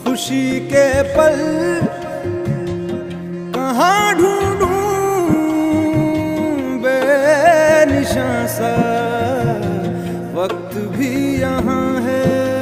खुशी के पल कहाँ ढूंढूं, बेनिशां सा वक्त भी यहाँ है।